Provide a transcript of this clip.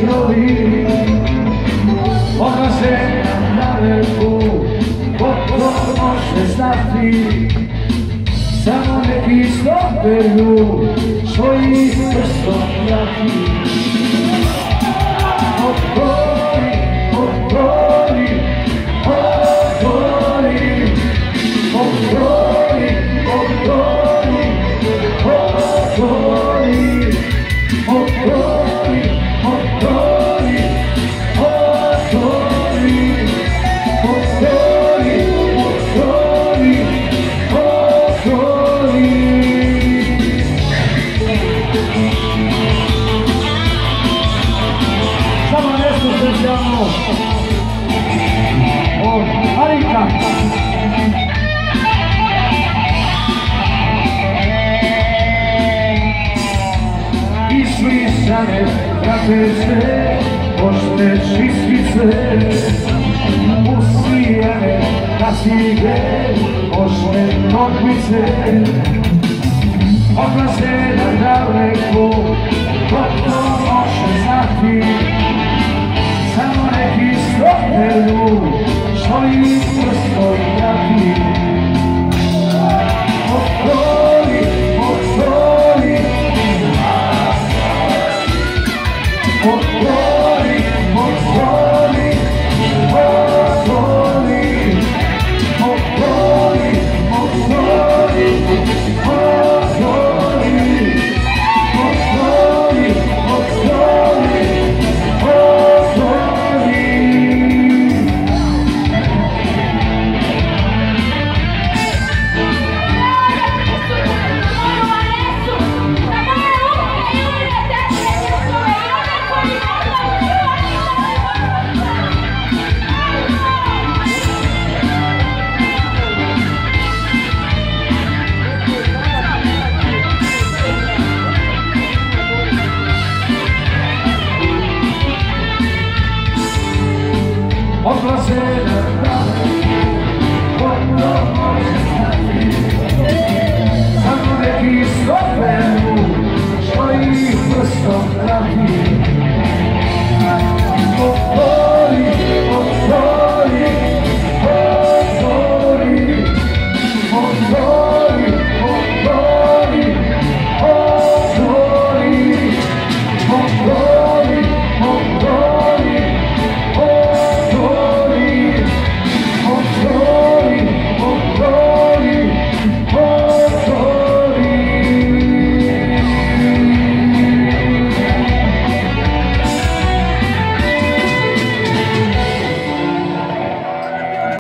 vjetrovi odlaze na vrhu, ko to može znati, samo neki stopeju svojih prstom vrati. Otvori, otvori, otvori, otvori, otvori, otvori, otvori, otvori, otvori, otvori, otvori, otvori. Samo nešto specijalno od Arika. Islisane trapeze, pošte čistice, usijane kasige, pošte nogvice, odlaze na daleko